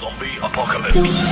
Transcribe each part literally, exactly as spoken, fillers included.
Zombie Apocalypse.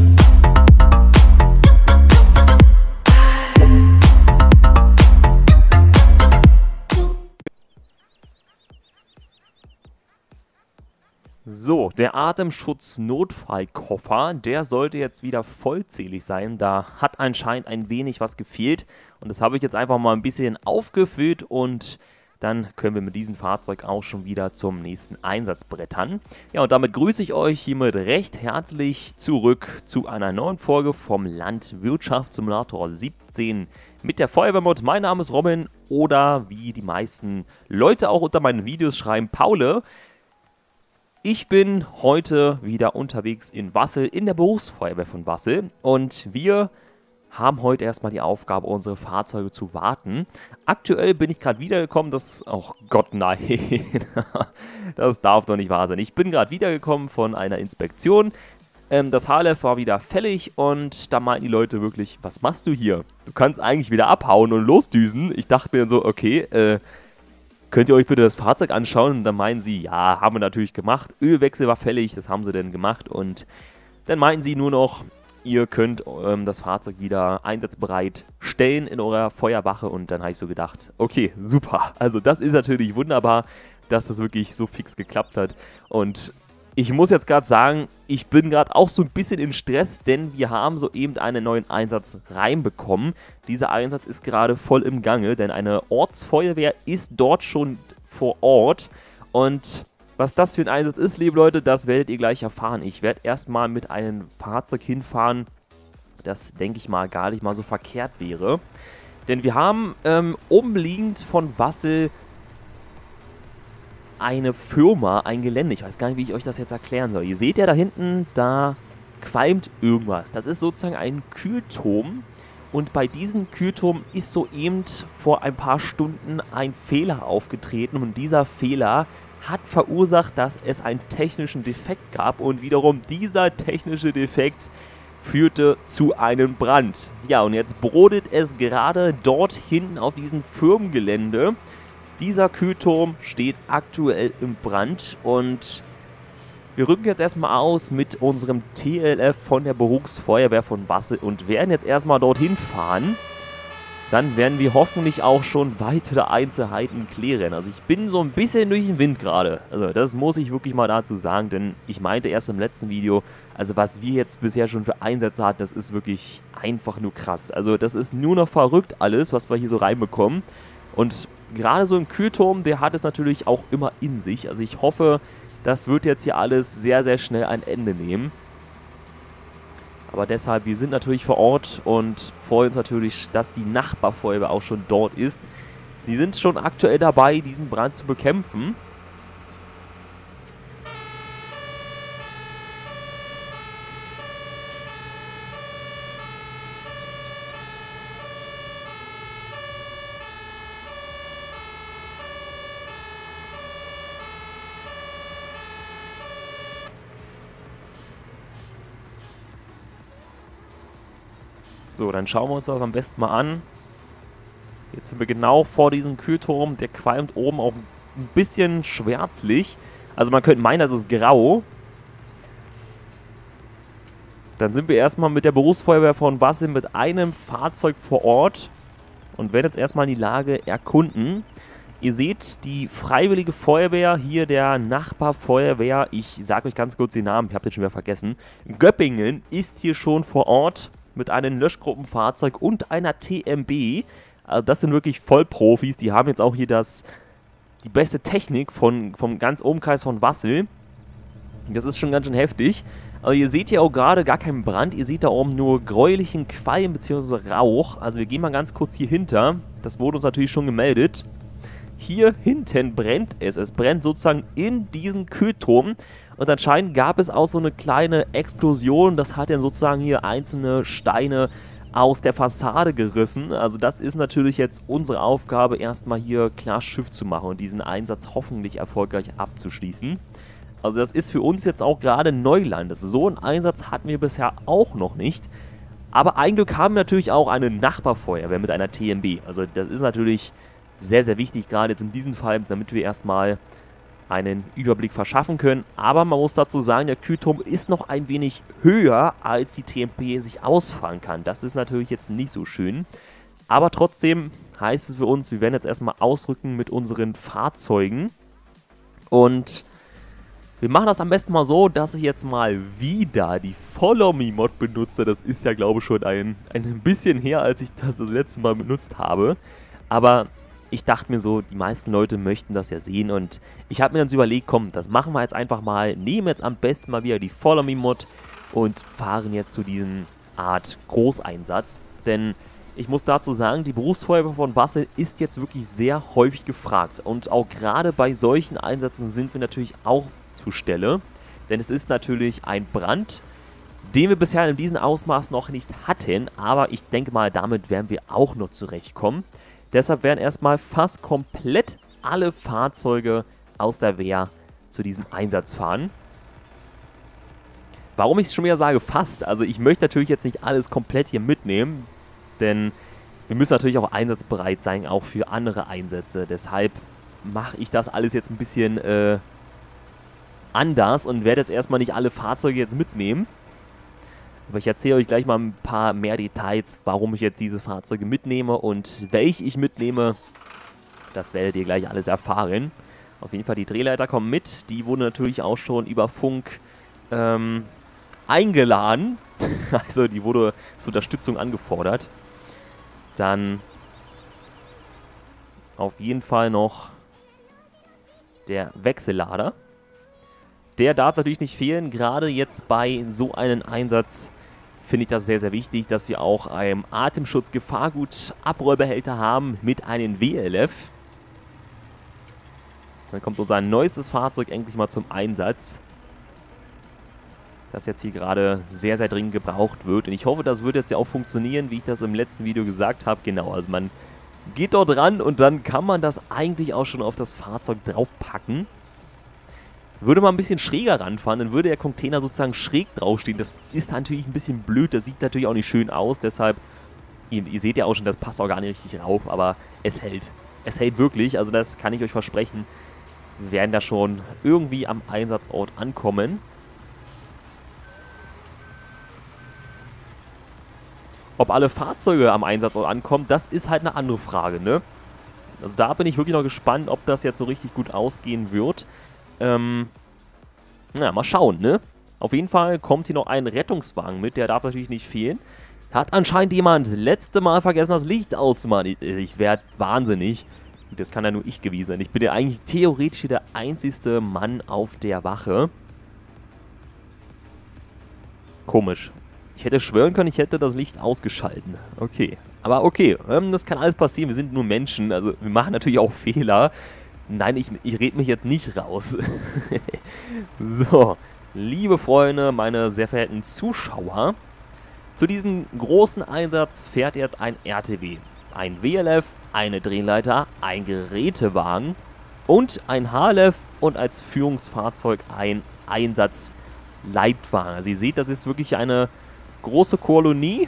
So, der Atemschutz-Notfallkoffer, der sollte jetzt wieder vollzählig sein. Da hat anscheinend ein wenig was gefehlt und das habe ich jetzt einfach mal ein bisschen aufgefüllt und dann können wir mit diesem Fahrzeug auch schon wieder zum nächsten Einsatz brettern. Ja, und damit grüße ich euch hiermit recht herzlich zurück zu einer neuen Folge vom Landwirtschaftssimulator siebzehn mit der Feuerwehrmod. Mein Name ist Robin oder wie die meisten Leute auch unter meinen Videos schreiben, Paule. Ich bin heute wieder unterwegs in Wassel, in der Berufsfeuerwehr von Wassel und wir haben heute erstmal die Aufgabe, unsere Fahrzeuge zu warten. Aktuell bin ich gerade wiedergekommen, das, oh Gott, nein, das darf doch nicht wahr sein. Ich bin gerade wiedergekommen von einer Inspektion, ähm, das H L F war wieder fällig und da meinten die Leute wirklich, was machst du hier? Du kannst eigentlich wieder abhauen und losdüsen. Ich dachte mir dann so, okay, äh, könnt ihr euch bitte das Fahrzeug anschauen? Und dann meinen sie, ja, haben wir natürlich gemacht. Ölwechsel war fällig, das haben sie denn gemacht. Und dann meinten sie nur noch, ihr könnt ähm, das Fahrzeug wieder einsatzbereit stellen in eurer Feuerwache. Und dann habe ich so gedacht, okay, super. Also das ist natürlich wunderbar, dass das wirklich so fix geklappt hat. Und ich muss jetzt gerade sagen, ich bin gerade auch so ein bisschen in Stress, denn wir haben soeben einen neuen Einsatz reinbekommen. Dieser Einsatz ist gerade voll im Gange, denn eine Ortsfeuerwehr ist dort schon vor Ort. Und was das für ein Einsatz ist, liebe Leute, das werdet ihr gleich erfahren. Ich werde erstmal mit einem Fahrzeug hinfahren, das, denke ich mal, gar nicht mal so verkehrt wäre. Denn wir haben ähm, umliegend von Wassel eine Firma, ein Gelände. Ich weiß gar nicht, wie ich euch das jetzt erklären soll. Ihr seht ja da hinten, da qualmt irgendwas. Das ist sozusagen ein Kühlturm. Und bei diesem Kühlturm ist soeben vor ein paar Stunden ein Fehler aufgetreten. Und dieser Fehler hat verursacht, dass es einen technischen Defekt gab. Und wiederum dieser technische Defekt führte zu einem Brand. Ja, und jetzt brodelt es gerade dort hinten auf diesem Firmengelände. Dieser Kühlturm steht aktuell im Brand und wir rücken jetzt erstmal aus mit unserem T L F von der Berufsfeuerwehr von Wassel und werden jetzt erstmal dorthin fahren. Dann werden wir hoffentlich auch schon weitere Einzelheiten klären. Also ich bin so ein bisschen durch den Wind gerade. Also das muss ich wirklich mal dazu sagen, denn ich meinte erst im letzten Video, also was wir jetzt bisher schon für Einsätze hatten, das ist wirklich einfach nur krass. Also das ist nur noch verrückt alles, was wir hier so reinbekommen. Und gerade so ein Kühlturm, der hat es natürlich auch immer in sich. Also ich hoffe, das wird jetzt hier alles sehr, sehr schnell ein Ende nehmen. Aber deshalb, wir sind natürlich vor Ort und freuen uns natürlich, dass die Nachbarfeuerwehr auch schon dort ist. Sie sind schon aktuell dabei, diesen Brand zu bekämpfen. So, dann schauen wir uns das am besten mal an. Jetzt sind wir genau vor diesem Kühlturm. Der qualmt oben auch ein bisschen schwärzlich. Also man könnte meinen, das ist grau. Dann sind wir erstmal mit der Berufsfeuerwehr von Wassel mit einem Fahrzeug vor Ort und werden jetzt erstmal die Lage erkunden. Ihr seht, die Freiwillige Feuerwehr, hier der Nachbarfeuerwehr, ich sage euch ganz kurz den Namen, ich habe den schon wieder vergessen. Göppingen ist hier schon vor Ort mit einem Löschgruppenfahrzeug und einer T M B. Also das sind wirklich Vollprofis. Die haben jetzt auch hier das, die beste Technik von, vom ganz Umkreis von Wassel. Das ist schon ganz schön heftig. Aber ihr seht hier auch gerade gar keinen Brand. Ihr seht da oben nur gräulichen Qualm bzw. Rauch. Also wir gehen mal ganz kurz hier hinter. Das wurde uns natürlich schon gemeldet. Hier hinten brennt es. Es brennt sozusagen in diesen Kühlturm. Und anscheinend gab es auch so eine kleine Explosion. Das hat dann sozusagen hier einzelne Steine aus der Fassade gerissen. Also das ist natürlich jetzt unsere Aufgabe, erstmal hier klar Schiff zu machen und diesen Einsatz hoffentlich erfolgreich abzuschließen. Also das ist für uns jetzt auch gerade Neuland. So einen Einsatz hatten wir bisher auch noch nicht. Aber ein Glück haben wir natürlich auch eine Nachbarfeuerwehr mit einer T M B. Also das ist natürlich sehr, sehr wichtig, gerade jetzt in diesem Fall, damit wir erstmal einen Überblick verschaffen können. Aber man muss dazu sagen, der Kühlturm ist noch ein wenig höher, als die T M P sich ausfahren kann. Das ist natürlich jetzt nicht so schön. Aber trotzdem heißt es für uns, wir werden jetzt erstmal ausrücken mit unseren Fahrzeugen. Und wir machen das am besten mal so, dass ich jetzt mal wieder die Follow Me Mod benutze. Das ist ja, glaube ich, schon ein, ein bisschen her, als ich das das letzte Mal benutzt habe. Aber ich dachte mir so, die meisten Leute möchten das ja sehen. Und ich habe mir dann so überlegt, komm, das machen wir jetzt einfach mal. Nehmen jetzt am besten mal wieder die Follow Me Mod und fahren jetzt zu diesem Art Großeinsatz. Denn ich muss dazu sagen, die Berufsfeuerwehr von Bassel ist jetzt wirklich sehr häufig gefragt. Und auch gerade bei solchen Einsätzen sind wir natürlich auch zur Stelle. Denn es ist natürlich ein Brand, den wir bisher in diesem Ausmaß noch nicht hatten. Aber ich denke mal, damit werden wir auch noch zurechtkommen. Deshalb werden erstmal fast komplett alle Fahrzeuge aus der Wehr zu diesem Einsatz fahren. Warum ich es schon wieder sage, fast. Also ich möchte natürlich jetzt nicht alles komplett hier mitnehmen. Denn wir müssen natürlich auch einsatzbereit sein, auch für andere Einsätze. Deshalb mache ich das alles jetzt ein bisschen äh, anders und werde jetzt erstmal nicht alle Fahrzeuge jetzt mitnehmen. Aber ich erzähle euch gleich mal ein paar mehr Details, warum ich jetzt diese Fahrzeuge mitnehme und welche ich mitnehme. Das werdet ihr gleich alles erfahren. Auf jeden Fall, die Drehleiter kommen mit. Die wurden natürlich auch schon über Funk ähm, eingeladen. Also die wurde zur Unterstützung angefordert. Dann auf jeden Fall noch der Wechsellader. Der darf natürlich nicht fehlen. Gerade jetzt bei so einem Einsatz finde ich das sehr, sehr wichtig, dass wir auch einen Atemschutz-Gefahrgut-Abrollbehälter haben mit einem W L F. Dann kommt unser neuestes Fahrzeug endlich mal zum Einsatz, das jetzt hier gerade sehr, sehr dringend gebraucht wird. Und ich hoffe, das wird jetzt ja auch funktionieren, wie ich das im letzten Video gesagt habe. Genau, also man geht dort ran und dann kann man das eigentlich auch schon auf das Fahrzeug draufpacken. Würde man ein bisschen schräger ranfahren, dann würde der Container sozusagen schräg draufstehen. Das ist natürlich ein bisschen blöd, das sieht natürlich auch nicht schön aus. Deshalb, ihr, ihr seht ja auch schon, das passt auch gar nicht richtig rauf, aber es hält. Es hält wirklich, also das kann ich euch versprechen. Wir werden da schon irgendwie am Einsatzort ankommen. Ob alle Fahrzeuge am Einsatzort ankommen, das ist halt eine andere Frage, ne? Also da bin ich wirklich noch gespannt, ob das jetzt so richtig gut ausgehen wird. Ähm, na, mal schauen, ne? Auf jeden Fall kommt hier noch ein Rettungswagen mit, der darf natürlich nicht fehlen. Hat anscheinend jemand letzte Mal vergessen, das Licht auszumachen. Ich, ich werde wahnsinnig. Das kann ja nur ich gewesen sein. Ich bin ja eigentlich theoretisch der einzigste Mann auf der Wache. Komisch. Ich hätte schwören können, ich hätte das Licht ausgeschalten. Okay. Aber okay, ähm, das kann alles passieren. Wir sind nur Menschen. Also wir machen natürlich auch Fehler. Nein, ich, ich rede mich jetzt nicht raus. So, liebe Freunde, meine sehr verehrten Zuschauer. Zu diesem großen Einsatz fährt jetzt ein R T W. Ein W L F, eine Drehleiter, ein Gerätewagen und ein H L F und als Führungsfahrzeug ein Einsatzleitwagen. Also ihr seht, das ist wirklich eine große Kolonie.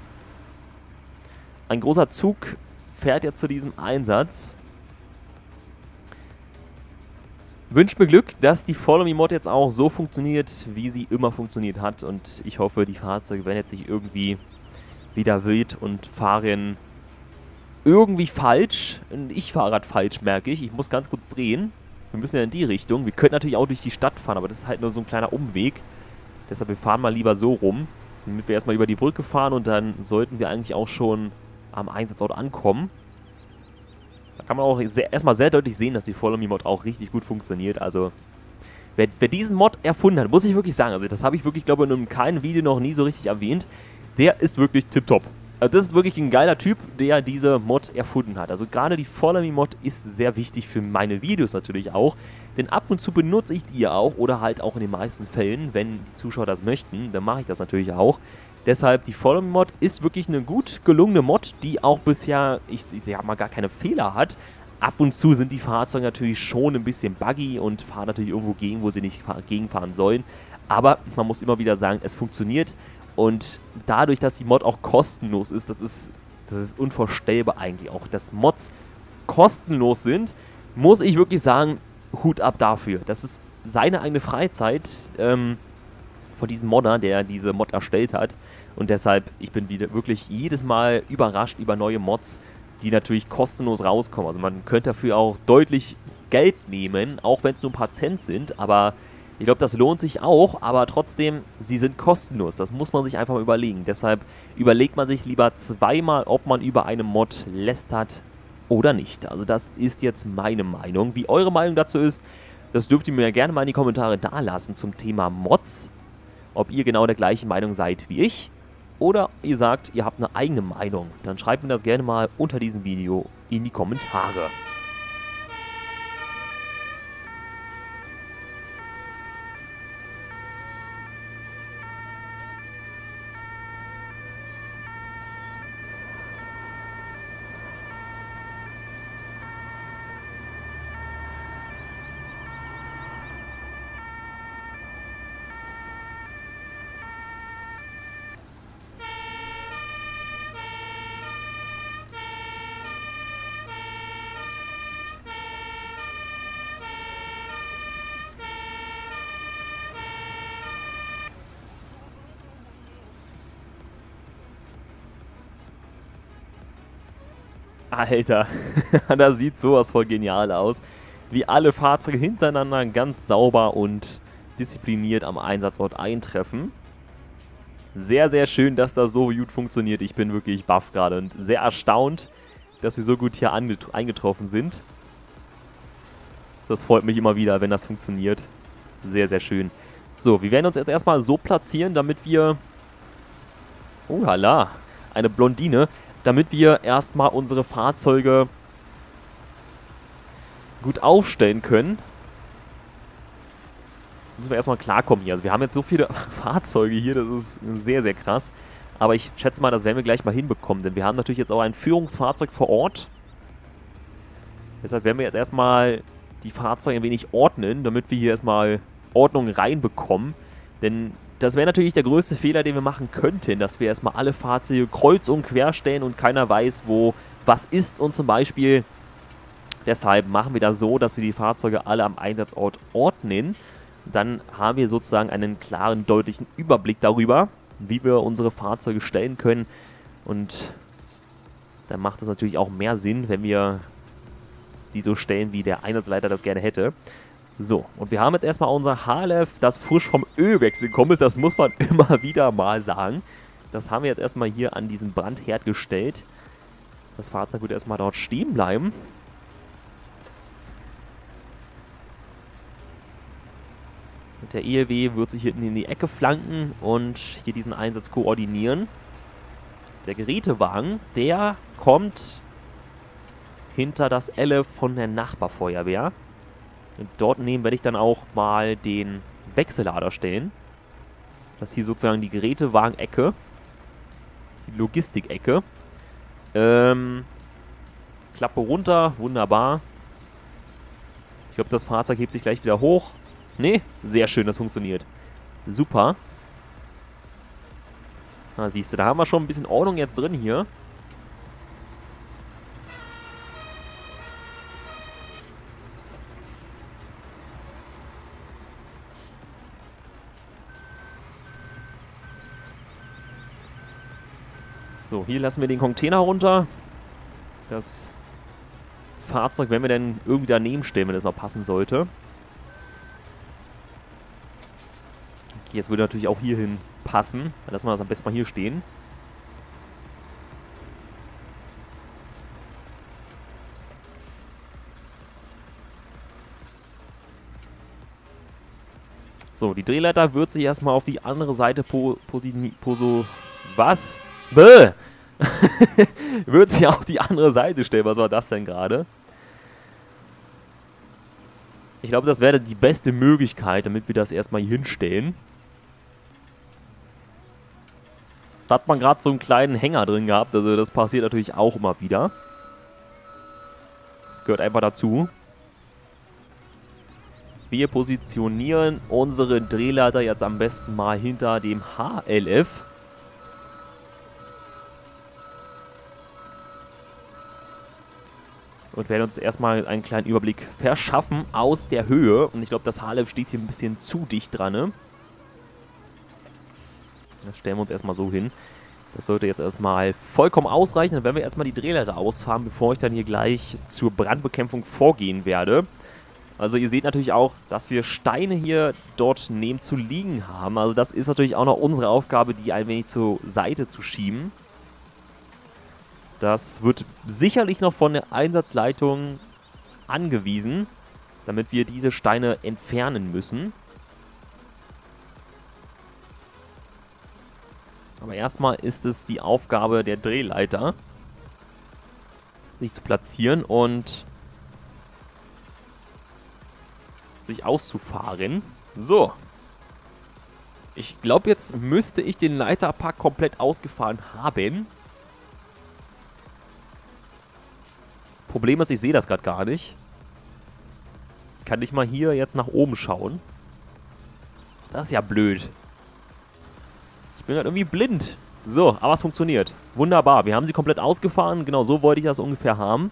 Ein großer Zug fährt jetzt zu diesem Einsatz. Wünscht mir Glück, dass die Follow Me Mod jetzt auch so funktioniert, wie sie immer funktioniert hat. Und ich hoffe, die Fahrzeuge werden jetzt nicht irgendwie wieder wild und fahren irgendwie falsch. Ich fahre gerade falsch, merke ich. Ich muss ganz kurz drehen. Wir müssen ja in die Richtung. Wir könnten natürlich auch durch die Stadt fahren, aber das ist halt nur so ein kleiner Umweg. Deshalb, wir fahren mal lieber so rum, damit wir erstmal über die Brücke fahren und dann sollten wir eigentlich auch schon am Einsatzort ankommen. Da kann man auch sehr, erstmal sehr deutlich sehen, dass die Follow Me Mod auch richtig gut funktioniert. Also, wer, wer diesen Mod erfunden hat, muss ich wirklich sagen, also das habe ich wirklich, glaube ich, in einem kleinen Video noch nie so richtig erwähnt, der ist wirklich tipptopp. Also das ist wirklich ein geiler Typ, der diese Mod erfunden hat. Also gerade die Follow Me Mod ist sehr wichtig für meine Videos natürlich auch. Denn ab und zu benutze ich die ja auch oder halt auch in den meisten Fällen, wenn die Zuschauer das möchten, dann mache ich das natürlich auch. Deshalb, die Follow Me Mod ist wirklich eine gut gelungene Mod, die auch bisher, ich, ich sag mal, gar keine Fehler hat. Ab und zu sind die Fahrzeuge natürlich schon ein bisschen buggy und fahren natürlich irgendwo gegen, wo sie nicht gegenfahren sollen. Aber man muss immer wieder sagen, es funktioniert. Und dadurch, dass die Mod auch kostenlos ist, das ist, das ist unvorstellbar eigentlich auch, dass Mods kostenlos sind, muss ich wirklich sagen, Hut ab dafür. Das ist seine eigene Freizeit ähm, von diesem Modder, der diese Mod erstellt hat. Und deshalb, ich bin wieder wirklich jedes Mal überrascht über neue Mods, die natürlich kostenlos rauskommen. Also man könnte dafür auch deutlich Geld nehmen, auch wenn es nur ein paar Cent sind. Aber ich glaube, das lohnt sich auch. Aber trotzdem, sie sind kostenlos. Das muss man sich einfach mal überlegen. Deshalb überlegt man sich lieber zweimal, ob man über eine Mod lästert oder nicht. Also das ist jetzt meine Meinung. Wie eure Meinung dazu ist, das dürft ihr mir gerne mal in die Kommentare dalassen zum Thema Mods. Ob ihr genau der gleichen Meinung seid wie ich. Oder ihr sagt, ihr habt eine eigene Meinung. Dann schreibt mir das gerne mal unter diesem Video in die Kommentare. Alter, das sieht sowas voll genial aus. Wie alle Fahrzeuge hintereinander ganz sauber und diszipliniert am Einsatzort eintreffen. Sehr, sehr schön, dass das so gut funktioniert. Ich bin wirklich baff gerade und sehr erstaunt, dass wir so gut hier eingetroffen sind. Das freut mich immer wieder, wenn das funktioniert. Sehr, sehr schön. So, wir werden uns jetzt erstmal so platzieren, damit wir... Oh, hala, eine Blondine. Damit wir erstmal unsere Fahrzeuge gut aufstellen können. Jetzt müssen wir erstmal klarkommen hier. Also wir haben jetzt so viele Fahrzeuge hier, das ist sehr, sehr krass. Aber ich schätze mal, das werden wir gleich mal hinbekommen, denn wir haben natürlich jetzt auch ein Führungsfahrzeug vor Ort. Deshalb werden wir jetzt erstmal die Fahrzeuge ein wenig ordnen, damit wir hier erstmal Ordnung reinbekommen. Denn das wäre natürlich der größte Fehler, den wir machen könnten, dass wir erstmal alle Fahrzeuge kreuz und quer stellen und keiner weiß, wo was ist. Und zum Beispiel, deshalb machen wir das so, dass wir die Fahrzeuge alle am Einsatzort ordnen. Dann haben wir sozusagen einen klaren, deutlichen Überblick darüber, wie wir unsere Fahrzeuge stellen können. Und dann macht es natürlich auch mehr Sinn, wenn wir die so stellen, wie der Einsatzleiter das gerne hätte. So, und wir haben jetzt erstmal unser H L F, das frisch vom Ölwechsel gekommen ist. Das muss man immer wieder mal sagen. Das haben wir jetzt erstmal hier an diesen Brandherd gestellt. Das Fahrzeug wird erstmal dort stehen bleiben. Und der E L W wird sich hinten in die Ecke flanken und hier diesen Einsatz koordinieren. Der Gerätewagen, der kommt hinter das L F von der Nachbarfeuerwehr. Und dort neben werde ich dann auch mal den Wechsellader stellen. Das ist hier sozusagen die Gerätewagen-Ecke. Die Logistik-Ecke. Ähm, Klappe runter, wunderbar. Ich glaube, das Fahrzeug hebt sich gleich wieder hoch. Ne, sehr schön, das funktioniert. Super. Na, siehst du, da haben wir schon ein bisschen Ordnung jetzt drin hier. So, hier lassen wir den Container runter. Das Fahrzeug, wenn wir denn irgendwie daneben stellen, wenn das noch passen sollte. Okay, jetzt würde natürlich auch hierhin passen. Dann lassen wir das am besten mal hier stehen. So, die Drehleiter wird sich erstmal auf die andere Seite po, posi, poso, was? Bäh! Wird sich auf die andere Seite stellen. Was war das denn gerade? Ich glaube, das wäre die beste Möglichkeit, damit wir das erstmal hier hinstellen. Da hat man gerade so einen kleinen Hänger drin gehabt. Also das passiert natürlich auch immer wieder. Das gehört einfach dazu. Wir positionieren unsere Drehleiter jetzt am besten mal hinter dem H L F. und werden uns erstmal einen kleinen Überblick verschaffen aus der Höhe. Und ich glaube, das Halef steht hier ein bisschen zu dicht dran. Ne? Das stellen wir uns erstmal so hin. Das sollte jetzt erstmal vollkommen ausreichen. Dann werden wir erstmal die Drehleiter ausfahren, bevor ich dann hier gleich zur Brandbekämpfung vorgehen werde. Also ihr seht natürlich auch, dass wir Steine hier dort neben zu liegen haben. Also das ist natürlich auch noch unsere Aufgabe, die ein wenig zur Seite zu schieben. Das wird sicherlich noch von der Einsatzleitung angewiesen, damit wir diese Steine entfernen müssen. Aber erstmal ist es die Aufgabe der Drehleiter, sich zu platzieren und sich auszufahren. So. Ich glaube, jetzt müsste ich den Leiterpark komplett ausgefahren haben. Problem ist, ich sehe das gerade gar nicht. Kann ich mal hier jetzt nach oben schauen? Das ist ja blöd. Ich bin gerade irgendwie blind. So, aber es funktioniert. Wunderbar. Wir haben sie komplett ausgefahren. Genau so wollte ich das ungefähr haben.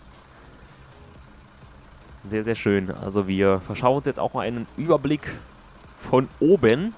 Sehr, sehr schön. Also wir verschauen uns jetzt auch mal einen Überblick von oben.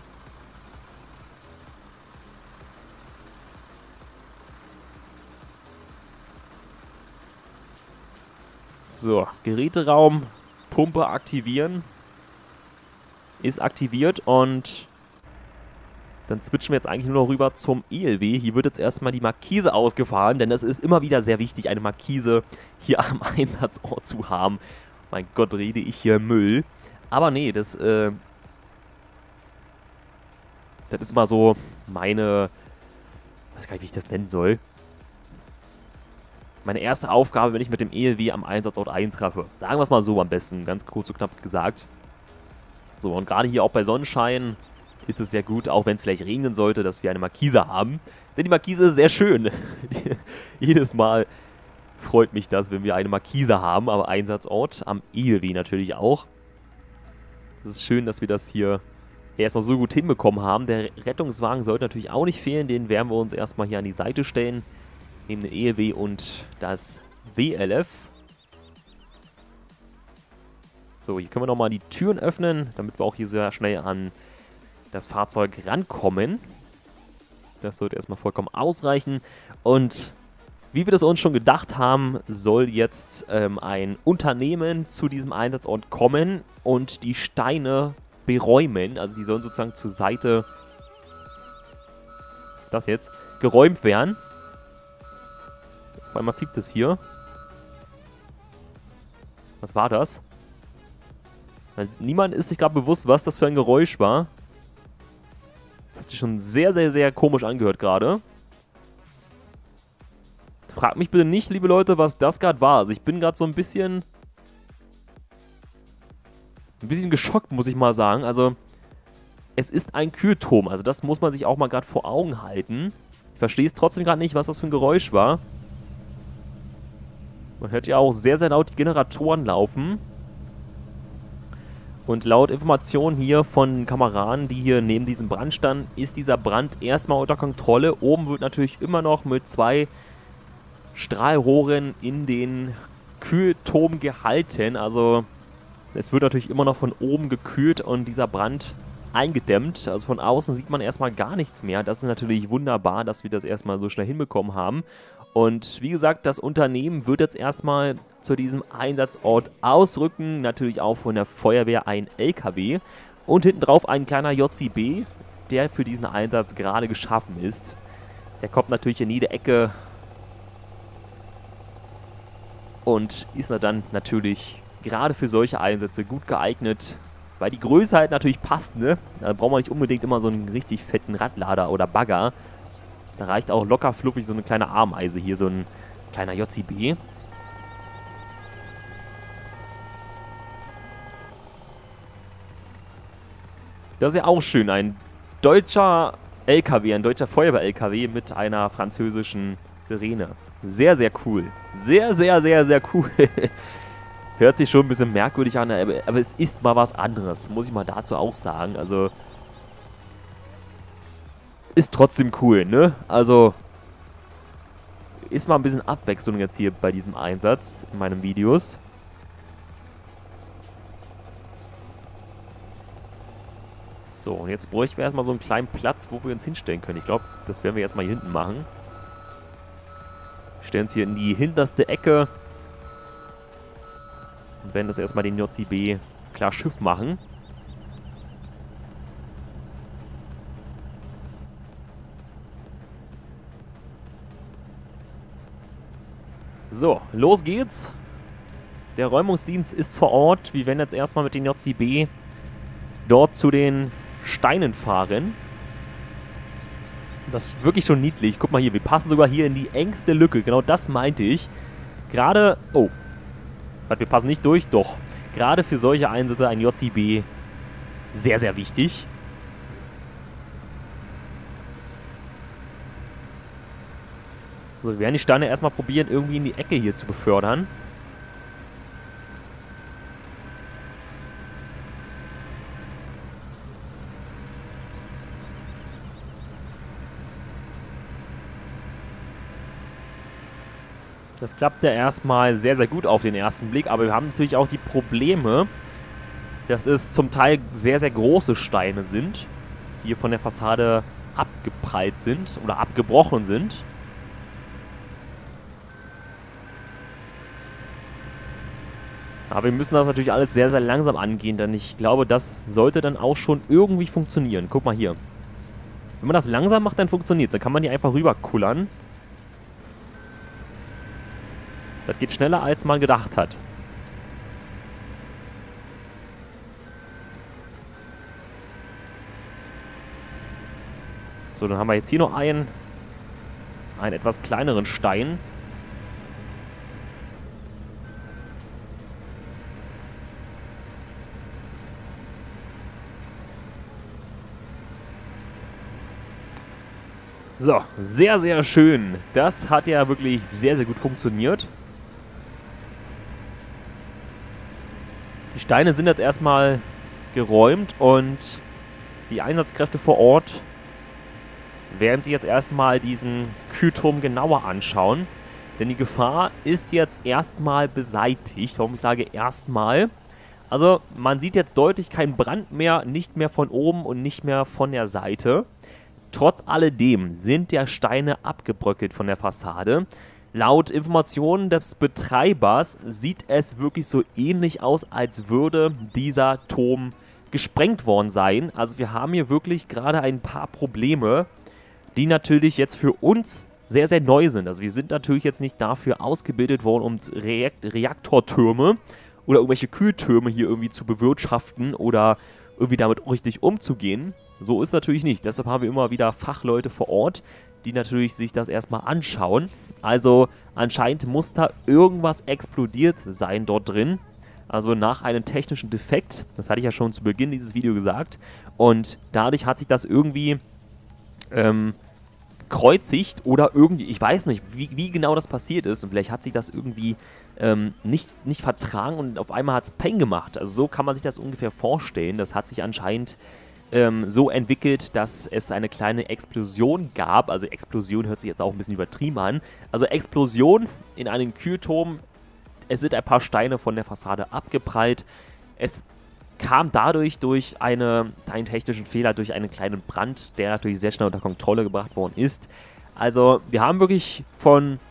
So, Geräteraum, Pumpe aktivieren. Ist aktiviert und dann switchen wir jetzt eigentlich nur noch rüber zum E L W. Hier wird jetzt erstmal die Markise ausgefahren, denn es ist immer wieder sehr wichtig, eine Markise hier am Einsatzort zu haben. Mein Gott, rede ich hier Müll. Aber nee, das, äh, das ist mal so meine, ich weiß gar nicht, wie ich das nennen soll. Meine erste Aufgabe, wenn ich mit dem E L W am Einsatzort eintreffe. Sagen wir es mal so am besten, ganz kurz und knapp gesagt. So, und gerade hier auch bei Sonnenschein ist es sehr gut, auch wenn es vielleicht regnen sollte, dass wir eine Markise haben. Denn die Markise ist sehr schön. Jedes Mal freut mich das, wenn wir eine Markise haben am Einsatzort, am E L W natürlich auch. Es ist schön, dass wir das hier erstmal so gut hinbekommen haben. Der Rettungswagen sollte natürlich auch nicht fehlen, den werden wir uns erstmal hier an die Seite stellen. Neben den E L W und das W L F. So, hier können wir nochmal die Türen öffnen, damit wir auch hier sehr schnell an das Fahrzeug rankommen. Das sollte erstmal vollkommen ausreichen. Und wie wir das uns schon gedacht haben, soll jetzt ähm, ein Unternehmen zu diesem Einsatzort kommen und die Steine beräumen. Also die sollen sozusagen zur Seite, was ist das jetzt, geräumt werden. Auf einmal piept es hier. Was war das? Niemand ist sich gerade bewusst, was das für ein Geräusch war. Das hat sich schon sehr, sehr, sehr komisch angehört gerade. Fragt mich bitte nicht, liebe Leute, was das gerade war. Also ich bin gerade so ein bisschen... Ein bisschen geschockt, muss ich mal sagen. Also, es ist ein Kühlturm. Also das muss man sich auch mal gerade vor Augen halten. Ich verstehe es trotzdem gerade nicht, was das für ein Geräusch war. Man hört ja auch sehr, sehr laut die Generatoren laufen. Und laut Informationen hier von Kameraden, die hier neben diesem Brand standen, ist dieser Brand erstmal unter Kontrolle. Oben wird natürlich immer noch mit zwei Strahlrohren in den Kühlturm gehalten. Also es wird natürlich immer noch von oben gekühlt und dieser Brand eingedämmt. Also von außen sieht man erstmal gar nichts mehr. Das ist natürlich wunderbar, dass wir das erstmal so schnell hinbekommen haben. Und wie gesagt, das Unternehmen wird jetzt erstmal zu diesem Einsatzort ausrücken. Natürlich auch von der Feuerwehr ein L K W. Und hinten drauf ein kleiner J C B, der für diesen Einsatz gerade geschaffen ist. Der kommt natürlich in jede Ecke. Und ist dann natürlich gerade für solche Einsätze gut geeignet. Weil die Größe halt natürlich passt, ne? Da braucht man nicht unbedingt immer so einen richtig fetten Radlader oder Bagger. Da reicht auch locker fluffig so eine kleine Ameise hier, so ein kleiner J C B. Das ist ja auch schön, ein deutscher L K W, ein deutscher Feuerwehr-L K W mit einer französischen Sirene. Sehr, sehr cool. Sehr, sehr, sehr, sehr cool. Hört sich schon ein bisschen merkwürdig an, aber, aber es ist mal was anderes, muss ich mal dazu auch sagen. Also ist trotzdem cool, ne? Also ist mal ein bisschen Abwechslung jetzt hier bei diesem Einsatz in meinen Videos. So, und jetzt bräuchten wir erstmal so einen kleinen Platz, wo wir uns hinstellen können. Ich glaube, das werden wir erstmal hier hinten machen. Wir stellen uns hier in die hinterste Ecke. Und werden das erstmal den J C B klar Schiff machen. So, los geht's. Der Räumungsdienst ist vor Ort. Wir werden jetzt erstmal mit den J C B dort zu den Steinen fahren. Das ist wirklich schon niedlich. Guck mal hier, wir passen sogar hier in die engste Lücke. Genau das meinte ich. Gerade... Oh. Wir passen nicht durch? Doch. Gerade für solche Einsätze ein J C B sehr, sehr wichtig. So, wir werden die Steine erstmal probieren, irgendwie in die Ecke hier zu befördern. Das klappt ja erstmal sehr, sehr gut auf den ersten Blick, aber wir haben natürlich auch die Probleme, dass es zum Teil sehr, sehr große Steine sind, die hier von der Fassade abgeprallt sind oder abgebrochen sind. Aber wir müssen das natürlich alles sehr, sehr langsam angehen, denn ich glaube, das sollte dann auch schon irgendwie funktionieren. Guck mal hier. Wenn man das langsam macht, dann funktioniert es. Dann kann man hier einfach rüberkullern. Das geht schneller, als man gedacht hat. So, dann haben wir jetzt hier noch einen, einen etwas kleineren Stein. So, sehr, sehr schön. Das hat ja wirklich sehr, sehr gut funktioniert. Die Steine sind jetzt erstmal geräumt und die Einsatzkräfte vor Ort werden sich jetzt erstmal diesen Kühlturm genauer anschauen. Denn die Gefahr ist jetzt erstmal beseitigt. Warum ich sage erstmal? Also man sieht jetzt deutlich keinen Brand mehr, nicht mehr von oben und nicht mehr von der Seite. Trotz alledem sind ja Steine abgebröckelt von der Fassade. Laut Informationen des Betreibers sieht es wirklich so ähnlich aus, als würde dieser Turm gesprengt worden sein. Also wir haben hier wirklich gerade ein paar Probleme, die natürlich jetzt für uns sehr, sehr neu sind. Also wir sind natürlich jetzt nicht dafür ausgebildet worden, um Reakt- Reaktortürme oder irgendwelche Kühltürme hier irgendwie zu bewirtschaften oder irgendwie damit richtig umzugehen. So ist natürlich nicht. Deshalb haben wir immer wieder Fachleute vor Ort, die natürlich sich das erstmal anschauen. Also anscheinend muss da irgendwas explodiert sein dort drin. Also nach einem technischen Defekt. Das hatte ich ja schon zu Beginn dieses Videos gesagt. Und dadurch hat sich das irgendwie ähm, gekreuzigt oder irgendwie, ich weiß nicht, wie, wie genau das passiert ist. Und vielleicht hat sich das irgendwie ähm, nicht, nicht vertragen und auf einmal hat es Peng gemacht. Also so kann man sich das ungefähr vorstellen. Das hat sich anscheinend ähm, so entwickelt, dass es eine kleine Explosion gab. Also Explosion hört sich jetzt auch ein bisschen übertrieben an. Also Explosion in einem Kühlturm. Es sind ein paar Steine von der Fassade abgeprallt. Es kam dadurch durch eine, einen technischen Fehler, durch einen kleinen Brand, der natürlich sehr schnell unter Kontrolle gebracht worden ist. Also wir haben wirklich von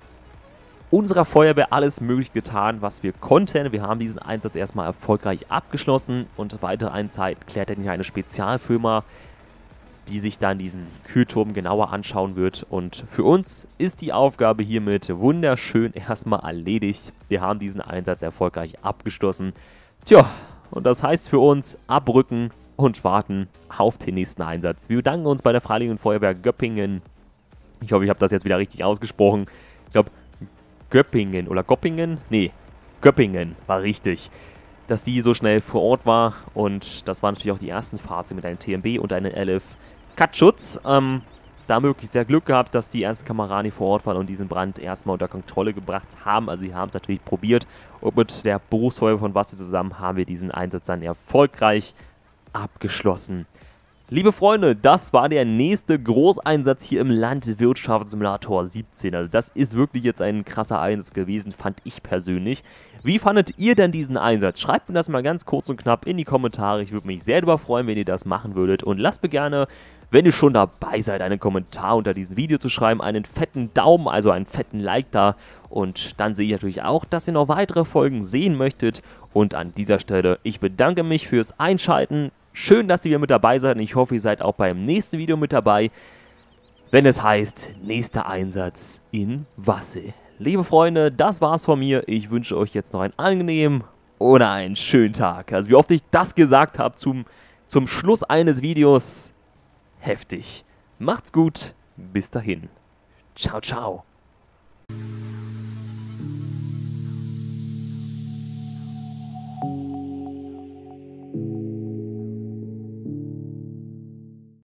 unserer Feuerwehr alles möglich getan, was wir konnten. Wir haben diesen Einsatz erstmal erfolgreich abgeschlossen und weitere Einzeit klärt dann hier eine Spezialfirma, die sich dann diesen Kühlturm genauer anschauen wird. Und für uns ist die Aufgabe hiermit wunderschön erstmal erledigt. Wir haben diesen Einsatz erfolgreich abgeschlossen. Tja, und das heißt für uns abrücken und warten auf den nächsten Einsatz. Wir bedanken uns bei der Freiwilligen Feuerwehr Göppingen. Ich hoffe, ich habe das jetzt wieder richtig ausgesprochen. Ich glaube, Göppingen oder Goppingen? Nee, Göppingen war richtig. Dass die so schnell vor Ort war. Und das waren natürlich auch die ersten Fahrzeuge mit einem T M B und einem L F Kattschutz. Ähm, da haben wir wirklich sehr Glück gehabt, dass die ersten Kameraden vor Ort waren und diesen Brand erstmal unter Kontrolle gebracht haben. Also sie haben es natürlich probiert. Und mit der Berufsfeuerwehr von Basti zusammen haben wir diesen Einsatz dann erfolgreich abgeschlossen. Liebe Freunde, das war der nächste Großeinsatz hier im Landwirtschaftssimulator siebzehn. Also das ist wirklich jetzt ein krasser Einsatz gewesen, fand ich persönlich. Wie fandet ihr denn diesen Einsatz? Schreibt mir das mal ganz kurz und knapp in die Kommentare. Ich würde mich sehr darüber freuen, wenn ihr das machen würdet. Und lasst mir gerne, wenn ihr schon dabei seid, einen Kommentar unter diesem Video zu schreiben, einen fetten Daumen, also einen fetten Like da. Und dann sehe ich natürlich auch, dass ihr noch weitere Folgen sehen möchtet. Und an dieser Stelle, ich bedanke mich fürs Einschalten. Schön, dass ihr wieder mit dabei seid und ich hoffe, ihr seid auch beim nächsten Video mit dabei, wenn es heißt, nächster Einsatz in Wassel. Liebe Freunde, das war's von mir. Ich wünsche euch jetzt noch einen angenehmen oder einen schönen Tag. Also wie oft ich das gesagt habe zum, zum Schluss eines Videos, heftig. Macht's gut, bis dahin. Ciao, ciao.